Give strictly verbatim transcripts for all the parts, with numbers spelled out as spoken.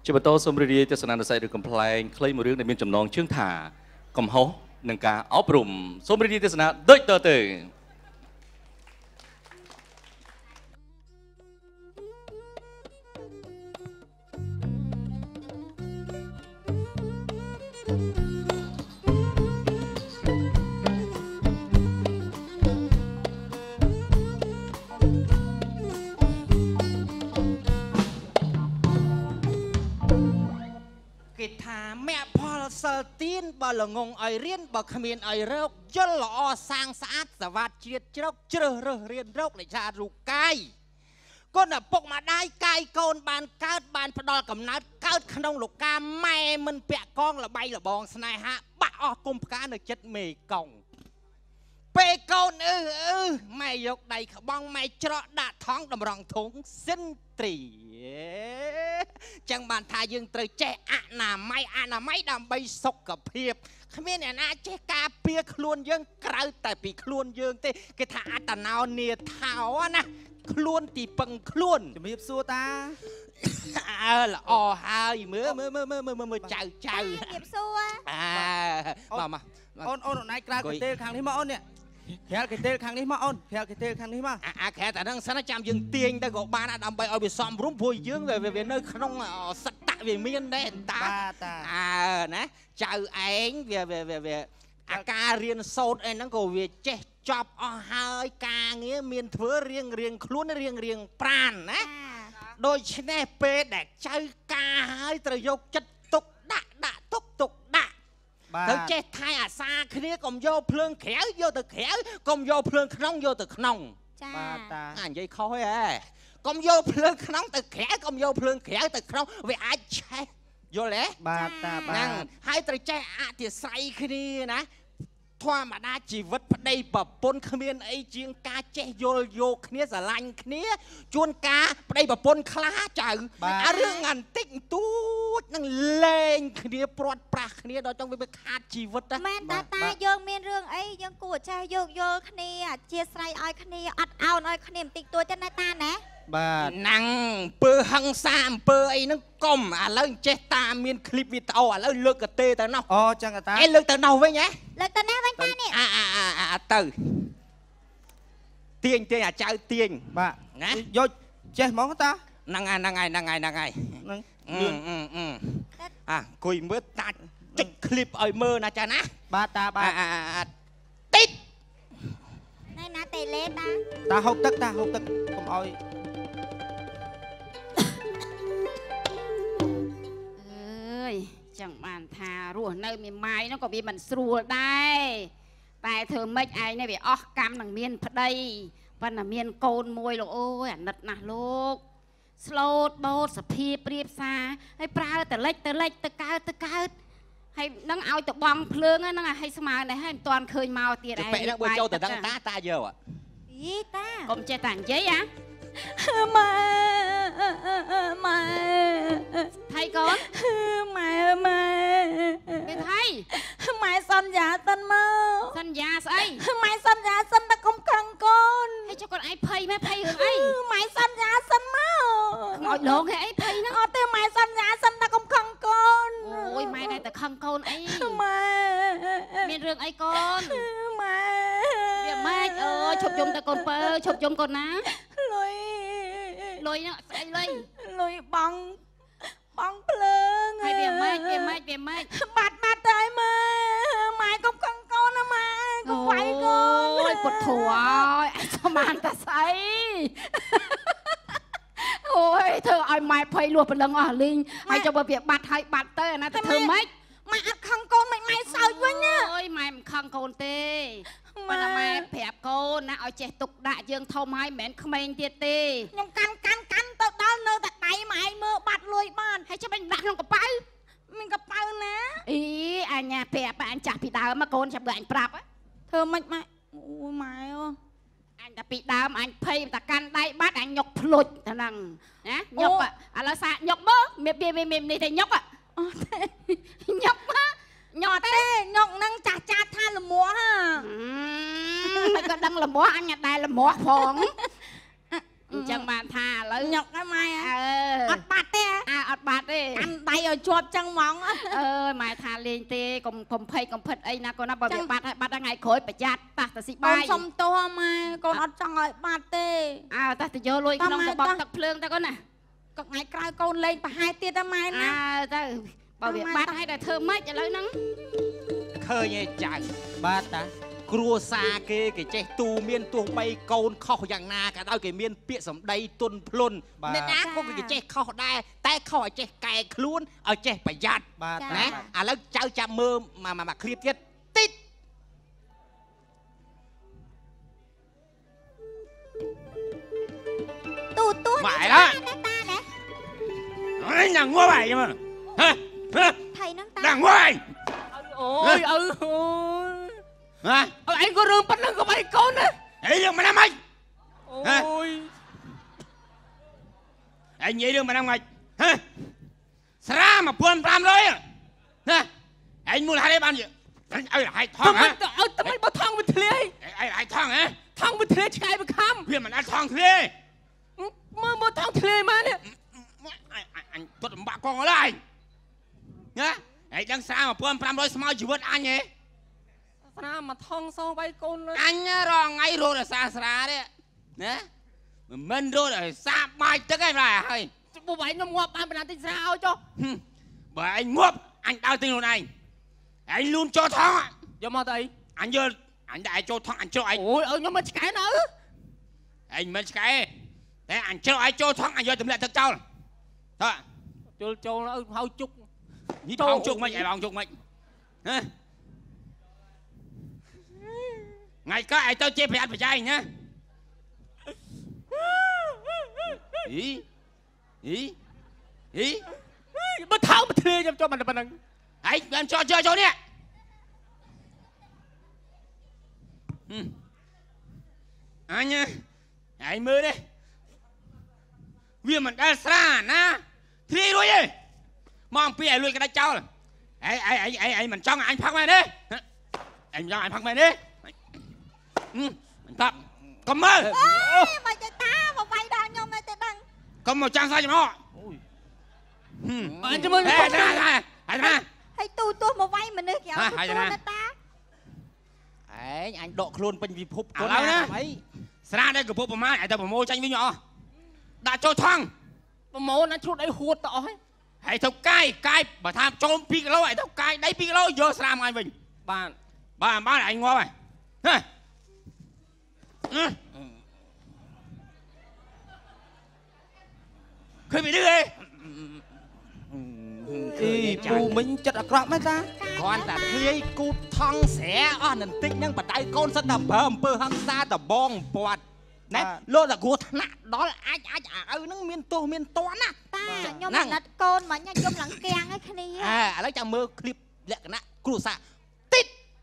ជាបន្តសូមរីករាយទស្សនានុស័យឬកំ pl ែងខ្លីមួយរឿងដែលមានចំណងជើងថាកំហុសនឹងការអប់រំសូមរីករាយទស្សនាដូចតទៅសិលទៀនបើល្ងងឲ្យរៀនបើគ្មានឲ្យរកយល់ល្អសាងស្អាតសវត្តជាតិជ្រោកជ្រើសរើសរៀនរកនៃចារូបកាយគុណឪពុកម្ដាយកាយកូនបានកើតបានផ្ដល់កំណើតកើតក្នុងលោកាម៉ែមិនពាក់កងលបៃលបងស្នេហាបាក់អស់គុំផ្កានៅចិត្តមេកងពេលកូនអឺអឺម៉ែយកដៃក្បងម៉ែច្រកដាក់ថងតម្រង់ធុងសិនត្រីចឹងបានថាយើងត្រូវចេះអនាម័យអនាម័យដើម្បីសុខភាពគ្មានអ្នកណាចេះការពារខ្លួនយើងក្រៅតែពីខ្លួនយើងទេគេថាអត្តនោនាថោណាខ្លួនទីពឹងខ្លួនជំរាបសួរតាអើល្អហើយមើលមើលមើលមើលមើលមើលចៅចៅជំរាបសួរអាមកមកអូនអូនអូនឯងក្រៅកន្ទេលខាងនេះមកអូននេះក្រៅកន្ទេលខាងនេះមកអូនក្រៅកន្ទេលខាងនេះមកអាក្រៅតែហ្នឹងសិនចាំយើងទាញទៅក៏បានដើម្បីឲ្យវាសមរម្យព្រោះយើងវានៅក្នុងសត្តៈវាមានដែរតាអើណាចៅឯងវាវាវាអាការរៀនសូត្រអីហ្នឹងក៏វាចេះចប់អស់ហើយការងារមានធ្វើរៀងរៀងខ្លួនរៀងរៀងប្រានណាដូច្នេះពេលដែលចៅការហើយត្រូវយកចិត្តទុកដាក់ដាក់ទុកទុកដាក់ត្រូវចេះថែអាសាគ្នាកុំយកភ្លើងក្រៅយកទៅក្រៅកុំយកភ្លើងក្នុងយកទៅក្នុងចាបាទតាអានិយាយខុសហ៎កុំយកភ្លើងក្នុងទៅក្រៅកុំយកភ្លើងក្រៅទៅក្នុងវាអាចឆេះយល់ទេបាទតាបាទហើយត្រូវចេះអធិស្ឋ័យគ្នាណាធម្មតាជីវិតប្តីប្រពន្ធគ្មានអីជាងការចេះយល់យកគ្នាស្រឡាញ់គ្នាជួនកាលប្តីប្រពន្ធខ្លះចៅអារឿងបន្តិចបន្តួចនឹងលេងគ្នាព្រាត់ប្រាសគ្នាដល់ចង់វាខាតជីវិតណាមែនតាតាយើងមានរឿងអីយើងគួរចេះយកយល់គ្នាអធិស្ឋ័យឲ្យគ្នាអត់អោនឲ្យគ្នាបន្តិចតួចទៅណាតាណាបាទណាំងអំពើហឹង្សាអំពើអីហ្នឹងកុំឥឡូវចេះតាមានคลิปវីដេអូឥឡូវលើកកទេទៅណោះអូចឹងតាអេលើកទៅណោះវិញហ៎លើកទៅណាវិញតានេះអាអាអាទៅទាញទាញអាចៅទាញបាទណាយកចេះហ្មងតាហ្នឹងហើយហ្នឹងហើយហ្នឹងហើយហ្នឹងហើយហ្នឹងអឺអឺអឺអាអង្គុយមើលតាចុចคลิปឲ្យមើលណាចាណាបាទតាបាទអាតិចណៃណាតេលេតាតាហូបទឹកតាហូបទឹកកុំឲ្យចឹងបានថារស់នៅមានម៉ាយនោះក៏វាមិនស្រួលដែរតែធ្វើម៉េចឯងនេះវាអស់កម្មនឹងមានប្តីប៉ុន្តែមានកូនមួយលោកអូយអាណិតណាស់លោកស្លូតបូតសភាពព្រៀបសារហើយប្រើទៅលិចទៅលិចទៅកើតទៅកើតហើយនឹងឲ្យទៅបងភ្លើងហ្នឹងឲ្យស្មើនេះហើយមិនទាន់ឃើញមកទៀតឯងពេលហ្នឹងបើចូលទៅដឹងតាតាយកយីតាកុំចេះតានិយាយហ៎ម៉ែម៉ែថៃកូនម៉ែម៉ែពេលថៃម៉ែសន្យាសិនមកសន្យាស្អីម៉ែសន្យាសិនតែកុំខឹងកូនហើយចុះកូនឯងភ័យម៉ែភ័យរឿងអីម៉ែសន្យាសិនមកឲ្យឡងហេអីភ័យហ្នឹងអត់ទេម៉ែសន្យាសិនតែកុំខឹងកូនអូយម៉ែតែតែខឹងកូនអីម៉ែមានរឿងអីកូនម៉ែវាម៉ែអើយឈប់យំតែកូនពើឈប់យំកូនណាលុយលុយហ្នឹងស្អីលុយលុយបងបងភ្លើងហើយវាម៉េចវាម៉េចវាម៉េចបាត់បាត់ទៅម៉ែម៉ែកុំកឹងកូនណាម៉ែកុំវាយកូនអូយពុតធួយអញស្មានតែស្អីអូយធ្វើឲ្យម៉ែភ័យលួសព្រលឹងអស់លីងហើយចុះបើវាបាត់ហើយបាត់ទៅអាណាទៅធ្វើម៉េចម៉ែអត់ខឹងកូនមិនម៉ែសើចវិញណាអូយម៉ែមិនខឹងកូនទេប៉ុន្តែម៉ែប្រាប់កូនណាឲ្យចេះទុកដាក់យើងធំហើយមិនមែនក្មេងទៀតទេខ្ញុំកាន់កាន់កាន់ទៅដល់នៅតែដៃម៉ែឯងមើលបាត់លួយបានហើយចាំមិនដាក់ក្នុងកប៉ៅមានកប៉ៅណាអីអញ្ញាប្រាប់អញចាស់ពីដើមមកកូនចាំបើអញប្រាប់ធ្វើម៉េចម៉ែអូម៉ែអូអញតែពីដើមអញភ័យតែកាន់ដៃបាត់អញញុកភ្លុចតែហ្នឹងណាញុកឥឡូវសាញុកមើលមានមាននេះតែញុកអត់ទេញុកមកញ៉ត់ទេញុកនឹងចាស់ចាស់ថាលមាស់ហ៎មិនក៏ដឹងលមាស់អញតែលមាស់ផងអញ្ចឹងបានថាឥឡូវញុកហ្នឹងម៉ែអឺអត់បាត់ទេអើអត់បាត់ទេកាន់ដៃឲ្យជាប់ចឹងហ្មងអើយម៉ែថាលេងទេកុំកុំភ័យកុំភិតអីណាកូនណាបើវាបាត់ហើយបាត់ថ្ងៃក្រោយប្រយ័ត្នប៉ះទៅស៊ីបាយកូនសុំទោសម៉ែកូនអត់ចង់ឲ្យបាត់ទេអើតោះទៅយកលុយក្នុងទៅបោកទឹកភ្លើងទៅកូនណាក៏ថ្ងៃក្រោយកូនលេងប្រហែលទៀតម៉ែណាអើទៅបើវាបាត់ហើយតែធ្វើម៉េចឥឡូវហ្នឹងឃើញឯចៅបាទតាគ្រួសារគេគេចេះទូមានទោះបីកូនខុសយ៉ាងណាក៏ដោយគេមានពាក្យសម្ដីទុនភ្លុនអ្នកណាក៏គេចេះខុសដែរតែខុសឲ្យចេះកែខ្លួនឲ្យចេះប្រយ័ត្នបាទណាឥឡូវចៅចាំមើលមកមកឃ្លៀបទៀតតិចទូទូម៉ែឡាអើយណាងងួបាយមើលហ៎ថៃហ្នឹងតាណាងងួយអូយអើអូយហ៎អើឯងក៏រឿងប៉ុណ្ណឹងក៏បាយកូនណាអីរឿងមិនណាម៉េចអូយឯងនិយាយរឿងមិនណាម៉េចហ៎ស្រាmột nghìn năm trămណាឯងមូលហេតុអីបានឲ្យឲ្យថងហ៎ឲ្យតែមិនបើថងវិទ្យាអីឲ្យថងហ៎ថងវិទ្យាឆ្កែបខំវាមិនអាចថងធ្លាមើលមើលថងធ្លាមកនេះអញពុតអំបាក់កងឡើយណាឯងដឹងស្រាmột nghìn năm trămស្មើជីវិតអញហ៎ស្រាមកថងសោះបៃកូនអញរងថ្ងៃរត់ឲ្យសាស្រាទេណាមិនរត់ឲ្យសាបាយទឹកឯងឡើយហើយបុបឯងខ្ញុំងាប់បានបណ្ណាទិញស្រាឲ្យចុះបើឯងងាប់អញដើរទិញខ្លួនឯងឯងលូនចូលថងយកមកទៅអីអញយកអញដាក់ឯងចូលថងអញជ្រកឯងអូយឲ្យខ្ញុំមិនឆ្កែនៅឯងមិនឆ្កែតែអញជ្រកឯងចូលថងអញយកទម្លាក់ទឹកចោលតើចូលចូលឲ្យហៅជុកនេះថងជុកមិនឯងបងជុកមិនហ៎ថ្ងៃក៏ឯងទៅជាប្រយ័ត្នប្រយែងណាអីអីអីបើថោបើធ្លាខ្ញុំចូលមិនប៉ុណ្ណឹងឯងបានចោលចូលនេះអញឯងមើលនេះវាមិនដែលស្រាណាធ្លាយរួចទេមកអំពីឲ្យលួចក្តាច់ចោលឯងឯងឯងឯងមិនចង់អញផឹកមែនទេអញចង់អញផឹកមែនទេអញផឹកកុំមើលអេមិនចេះតាមកវាយដល់ខ្ញុំតែដឹងកុំមកចាំងសាច់មកអូយអញមើលហេណាណាហើយណាហើយទូទោះមកវាយមនុស្សគេអត់ទូណាតាឯងអញដកខ្លួនពេញពិភពកូនណាអីស្រាដែលកំពុងប្រមាណឲ្យទៅប្រមូលចាញ់វិញអស់ដាក់ចូលថងប្រមូលណាឈ្លុតអីហួតទៅអស់ហើយហើយទៅកាយកាយបើថាចូលពីរគីឡូឲ្យទៅកាយដីពីរគីឡូយកស្រាមកអញវិញបានបាទបានអញងាប់ហើយហ៎ឃើញពីនេះទេអីពូមិញចិត្តអាក្រក់មែនតាគ្រាន់តែធ្លាយគូបថងស្រែអស់នឹងតិចហ្នឹងបដៅកូនសិតតែបើអំពើហិង្សាតបងពាត់ណាលោកតែគ្រោះថ្នាក់ដល់អាចអាចឲ្យហ្នឹងមានទោសមានតន់ណាតាខ្ញុំអាណិតកូនមកញ៉ាំយំឡើងកៀងឲ្យគ្នាអើឥឡូវចាំមើលឃ្លីបលក្ខណៈគ្រួសារតិច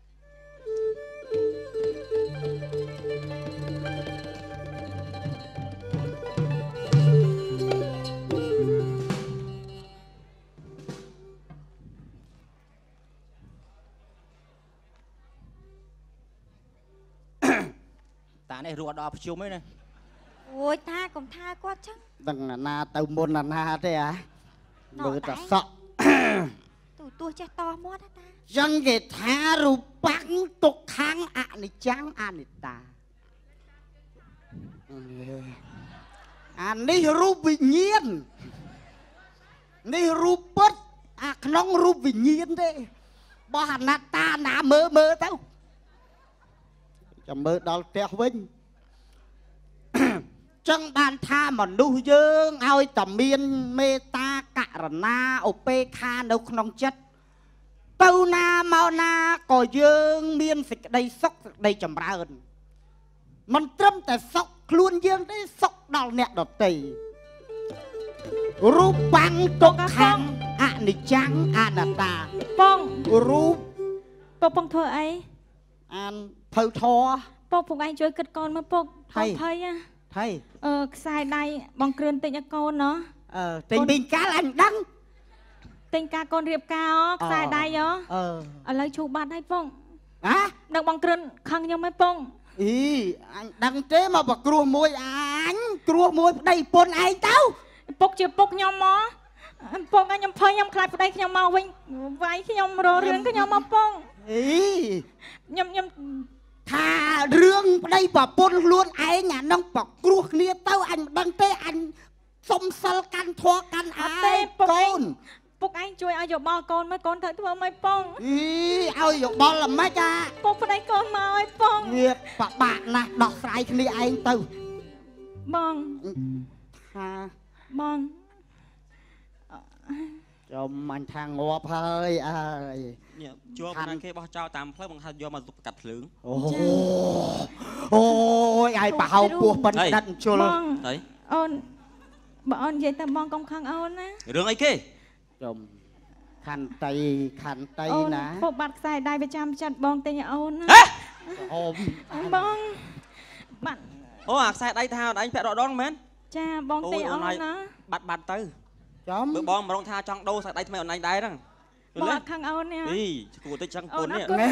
តានេះរត់ដល់ភ្ជុំឯណាអូយតាកុំថាគាត់ចឹងដឹងណាទៅមុនណាទេអាមើលតែសក់ទូទោះចេះតមាត់តាចឹងគេថារូបាំងទុកខាងអនិច្ចំអនិត្តាអានេះរូបវិញ្ញាណនេះរូបពិតអាក្នុងរូបវិញ្ញាណទេបោះអនត្តាណាមើលមើលទៅចាំមើលដល់ផ្ទះវិញចឹងបានថាមនុស្សយើងឲ្យតែមានមេត្តាករុណាឧបេក្ខានៅក្នុងចិត្តទៅណាមកណាក៏យើងមានសេចក្តីសុខសេចក្តីចម្រើនមិនត្រឹមតែសុខខ្លួនយើងទេសុខដល់អ្នកដទៃរូបបាំងទុក្ខំអនិច្ចំអនត្តាបងរូបពុកបងធ្វើអីអានភៅធរពុកពុកឯងជួយគិតកូនមកពុកថៃថៃថៃអឺខ្សែដៃបងគ្រឿនតិចឲ្យកូនណោះអឺទិញពីកាលអញដឹងទិញការកូនរៀបការអូខ្សែដៃអូអឺឥឡូវឈូបាត់ហើយពងហ៎នឹងបងគ្រឿនខឹងខ្ញុំហើយពងអីអញដឹងទេមកបគ្រោះមួយអញគ្រោះមួយប្តីពុនឯងទៅពុកជាពុកខ្ញុំមកពងខ្ញុំភ័យខ្ញុំខ្លាចប្តីខ្ញុំមកវិញវាយខ្ញុំរករឿងខ្ញុំមកពងអីខ្ញុំខ្ញុំថារឿងប្តីប្រពន្ធខ្លួនឯងអានឹងប្រគ្រោះគ្នាទៅអញមិនដឹងទេអញសុំសិលកាន់ធွာកាន់អាទេកូនពុកឯងជួយឲ្យយោបល់កូនមើលកូនត្រូវធ្វើម៉េចពងអីឲ្យយោបល់ល្មិចអាពុកប្តីកូនមកឲ្យពងវាពិបាកណាស់ដោះស្រាយគ្នាឯងទៅបងថាបងចាំអញថាងាប់ហើយអើយជួបណាគេបោះចោលតាមផ្លូវបង្ហាត់យកមកទុកកាត់ភ្លើងអូអូយអាយប្រហោពោះប៉ិនដាត់ជុលអីអូនបើអូននិយាយទៅបងកុំខឹងអូនណារឿងអីគេចំខន្តីខន្តីអូនណាពុកបាត់ខ្សែដៃប្រចាំចិត្តបងទិញឲ្យអូនណាហេអូមបងបាត់អូអាខ្សែដៃថាអញពាក់រដងមែនចាបងទិញអូនណាបាត់បាត់ទៅចំបើបងម្ដងថាចង់ដូរខ្សែដៃថ្មីអូនឯងដែរហ្នឹងបងអត់ខឹងអូននេះអីគួរទៅចឹងពុននេះណែ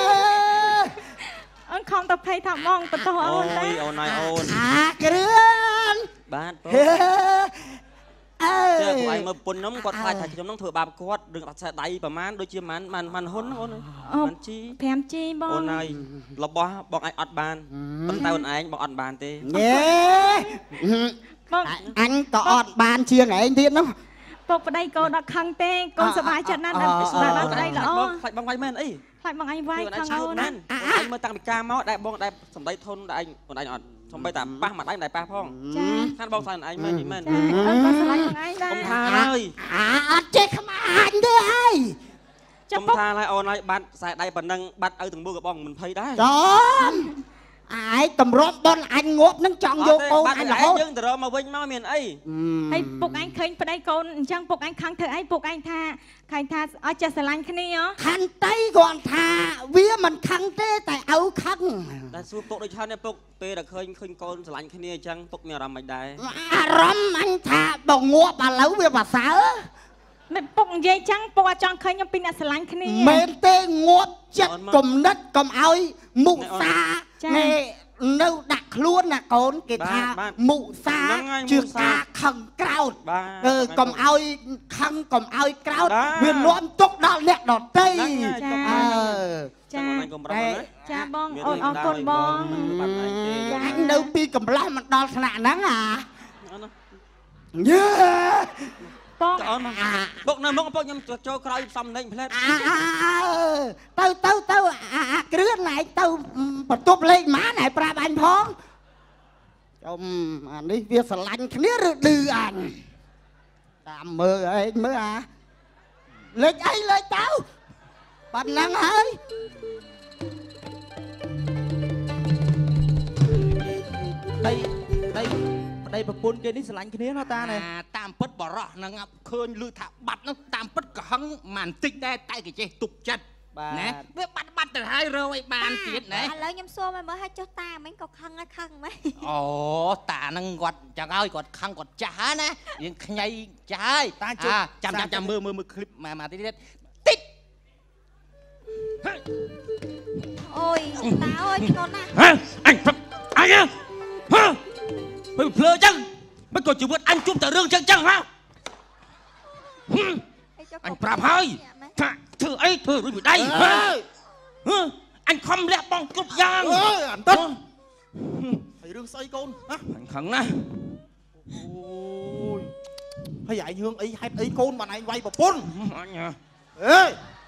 អូនខំទៅភ័យថាបងបន្តអូអូនណាយអូនឯងអូនអាគ្រឿនបាទហេអើតែយពួកឯងមើលពុនខ្ញុំគាត់ខ្លាចថាខ្ញុំនឹងធ្វើបាបគាត់រឿងអត់ខ្សែដៃប្រហែលដូចជាម៉ានម៉ានម៉ានហ៊ុនអូនម៉ានជីប្រាំជីបងអូនហើយរបស់បងឯងអត់បានប៉ុន្តែអូនឯងបងអត់បានទេញ៉េបងអញក៏អត់បានជាងឯងទៀតនោះពុកប្តីកូនអត់ខឹងទេកូនសប្បាយចិត្តណាស់ដល់ស្ដាប់ប្តីល្អបងខ្លាចបងវាយមែនអីខ្លាចបងឯងវាយខឹងអូនមែណានអូនឯងមើលតាំងពីការមកដែលបងដែលសំដីធន់ដែលឯងអូនឯងអត់សំបីតាប៉ះមួយដៃមិនដែលប៉ះផងចាខានបងស្លាញ់ឯងមែនមែនចាអូនក៏ស្រឡាញ់បងឯងដែរកុំថាហើយអាអត់ចេះខ្មាញ់ទេអីកុំថាហើយអូនហើយបាត់ខ្សែដៃប៉ុណ្ណឹងបាត់ឪទាំងមូលក៏បងមិនភ័យដែរចំអាយតម្រាំបនអញងាប់នឹងចង់យកកូនអញរហូតយើងទៅរកមកវិញមកមានអីហើយពុកឯងឃើញប្តីកូនអញ្ចឹងពុកឯងខឹងធ្វើអីពុកឯងថាឃើញថាអត់ចេះស្រឡាញ់គ្នាខន្តីគាត់ថាវាមិនខឹងទេតែឪខឹងតែសួរពុកដូចហ្នឹងពុកពេលដែលឃើញឃើញកូនស្រឡាញ់គ្នាអញ្ចឹងពុកមានអារម្មណ៍មិនដែរអារម្មណ៍អញថាបើងាប់ឥឡូវវាប្រសើរមិនពុកនិយាយចឹងពុកអត់ចង់ឃើញខ្ញុំពីអ្នកស្រឡាញ់គ្នាមែនទេងាប់ចិត្តគំនិតកុំឲ្យមុសាណែនៅដាក់ខ្លួនណាកូនគេថាមុសាជឿការខឹងក្រោតបាទអឺកុំឲ្យខឹងកុំឲ្យក្រោតវានាំទុកដល់អ្នកដទៃអឺចាកុំប្រមាថចាបងអូនអរគុណបងបាត់ឯងទេអញនៅពីកំឡោះមិនដល់ថ្នាក់ហ្នឹងអាយេបងអូនពុកនៅមុខពុកខ្ញុំចូលក្រោយសំណេញផ្លែតទៅទៅទៅអាគ្រឿនណែទៅបន្ទប់លេខម៉ានណែប្រាប់អញផងចំអានេះវាស្រឡាញ់គ្នាឬឌឺអញតាមមើលអីមើលអាលេខអីលេខទៅប៉ុណ្ណឹងហើយដៃដៃប្តីប្រពន្ធគេនេះស្រឡាញ់គ្នាណាតាណែតាមពិតបរោះហ្នឹងឃើញលឺថាបាត់ហ្នឹងតាមពិតក៏ហឹងមិនតិចដែរតែគេចេះទប់ចិត្តណាវាបាត់បាត់ទៅហើយរើឲ្យបានទៀតណាឥឡូវខ្ញុំសួរមើលមើលឲ្យចុះតាមិញក៏ខឹងហើយខឹងហ្មងអូតាហ្នឹងគាត់ចឹងហើយគាត់ខឹងគាត់ចាស់ហើយណាយើងខ្ញីចាស់ហើយចាំចាំចាំមើលមើលមើលឃ្លីបមកមកតិចទៀតតិចអូយតាអើយឆ្ងល់ណាស់ហ៎អញអញហ៎ពេលភ្លើចឹងមិនក៏ជីវិតអញជួបតែរឿងចឹងចឹងហ៎ អញប្រាប់ហើយថាធ្វើអីធ្វើរួចពីដៃហ៎អញខំលះបងគ្រប់យ៉ាងអើអន្តិតហើយរឿងស្អីកូនហ៎អញខឹងណាស់អូយហើយឯងរឿងអីហេតុអីកូនបានឯងវាយប្រពន្ធអញហ៎អេ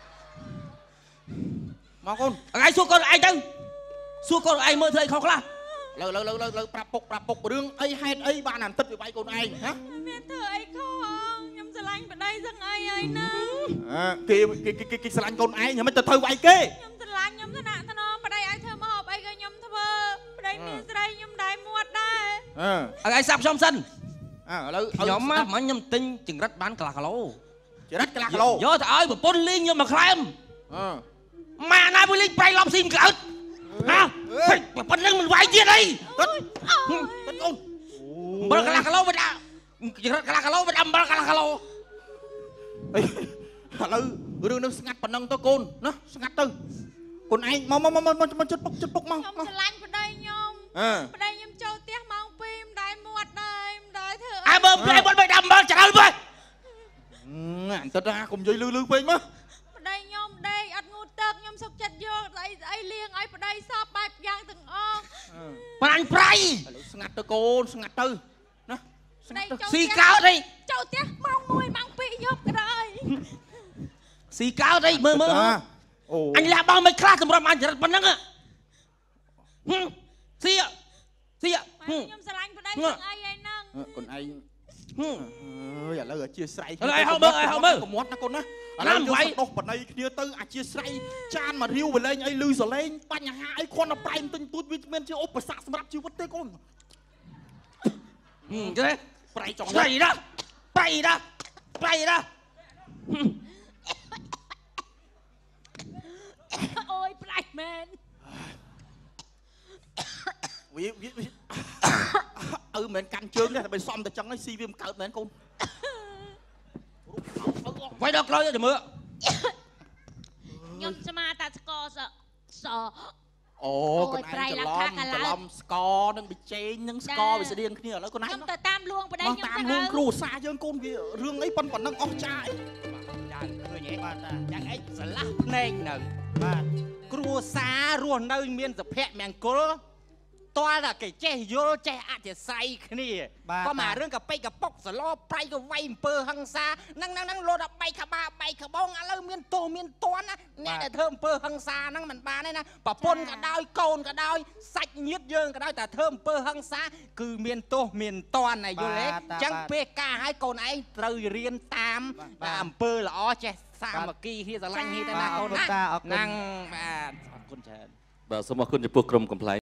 មកកូនអញសួរកូនឯងទៅសួរកូនឯងមើលធ្វើអីខុសខ្លះលើលើលើលើប្រាប់ពុកប្រាប់ពុករឿងអីហេតុអីបានអន្តិតវាវាយកូនឯងហ៎មានធ្វើអីខុសខ្ញុំស្រឡាញ់ប្តីសឹងអីហើយណាគេគេគេគេស្រឡាញ់កូនឯងហ្នឹងមិនទៅធ្វើវាយគេខ្ញុំស្រឡាញ់ខ្ញុំថ្នាក់ថ្នមប្តីឲ្យធ្វើមកអីក៏ខ្ញុំធ្វើប្តីមានស្រីខ្ញុំដែរមួតដែរអើឯងសាប់ខ្ញុំសិនអើឥឡូវខ្ញុំមកមិញខ្ញុំទិញចង្រិតបានកន្លះគីឡូចរិតកន្លះគីឡូយកទៅឲ្យប្រពន្ធលេងខ្ញុំមកខ្លែមអឺម៉ាណាមួយលេងប្រៃឡប់ស៊ីមក្អើតហ៎ប៉ុណ្្នឹងមិនវាយទៀតអីទឹកទឹកកូនអំបិលកន្លះគីឡូមិនដាក់ចង្រិតកន្លះគីឡូមិនដាក់អំបិលកន្លះគីឡូអីឥឡូវរឿងនឹងស្ងាត់ប៉ុណ្ណឹងទៅកូនណាស្ងាត់ទៅកូនឯងមកមកមកមកជិតពុកជិតពុកមកខ្ញុំស្រឡាញ់ប្តីខ្ញុំអឺប្តីខ្ញុំចូលផ្ទះម៉ោងពីរមិនដែរមួតដែរមិនដែរធ្វើអើបើប្រៃបាត់មិនដាក់អំបិលចង្អើតវិញទៅថាកុំនិយាយលឺលឺពេកមកប្តីខ្ញុំដេកអត់ងូតទឹកខ្ញុំសុកចិត្តយកស្អីស្អីលៀងឲ្យប្តីសពបែបយ៉ាងទាំងអស់ប្រាញ់ប្រៃឥឡូវស្ងាត់ទៅកូនស្ងាត់ទៅណាស្ងាត់ទៅស៊ីកោតអីចូលផ្ទះម៉ោងមួយម៉ោងពីរយប់ក៏ដោយស៊ីកោតអីមើលមើលអូអញលះបងមិនខ្លះសម្រាប់អញចរិតប៉ុណ្ណឹងហឹមស៊ីស៊ីហឹមខ្ញុំស្រឡាញ់ប្តីទាំងអីហើយហ្នឹងកូនឯងហឹមអើយឥឡូវអធិស្ឋានឥឡូវឲ្យហៅមើលឲ្យហៅមើលកុំមាត់ណាកូនណាឥឡូវយើងដោះបណៃគ្នាទៅអធិស្ឋានចានមករាវវលែងអីលឺសលេងបញ្ហាអីគ្រាន់តែប្រែមទិញទូចវាមានជាឧបសគ្គសម្រាប់ជីវិតទេកូនហឹមចេះប្រៃចង់ប្រៃណាប្រៃណាប្រៃណាអូយប្លែកមែនវាវាអើមិនកាន់ជើងទេតែបើសំតែចឹងហើយស៊ីវាមិនកើតមែនកូនវាយដល់ក្រោយទៅមើលខ្ញុំស្មាតាស្កសសអូកូនឯងច្រឡំច្រឡំស្ករនឹងប៊ីចេងនឹងស្ករវាស្តៀងគ្នាឥឡូវកូនឯងខ្ញុំទៅតាមលួងប្តីមកខ្ញុំតាមទៅលួងគ្រូសាយើងកូនវារឿងអីប៉ុណ្ណឹងអស់ចាអីយ៉ាងឃើញហ៎បាទយ៉ាងអីស្រឡះភ្នែកនៅបាទគ្រួសាររស់នៅមានសុភមង្គលតើតែគេចេះយល់ចេះអធិស្ឋានគ្នាក៏មករឿងកប៉ិកប៉ុកសឡប្រៃក៏វាយអំពើហិង្សាហ្នឹងហ្នឹងហ្នឹងលោតដល់បែកក្បាលបែកក្បងឥឡូវមានទោសមានតន់ណាអ្នកដែលធ្វើអំពើហិង្សាហ្នឹងមិនបានទេណាប្រពន្ធក៏ដោយកូនក៏ដោយសាច់ញាតិយើងក៏ដោយតែធ្វើអំពើហិង្សាគឺមានទោសមានតន់ណាយល់ទេអញ្ចឹងពេលការឲ្យកូនឯងត្រូវរៀនតាមអំពើល្អចេះសាមគ្គីគ្នាស្រឡាញ់គ្នាទៅណាកូនណាហ្នឹងបាទអរគុណច្រើនបាទសូមអរគុណចំពោះក្រុមកំ pl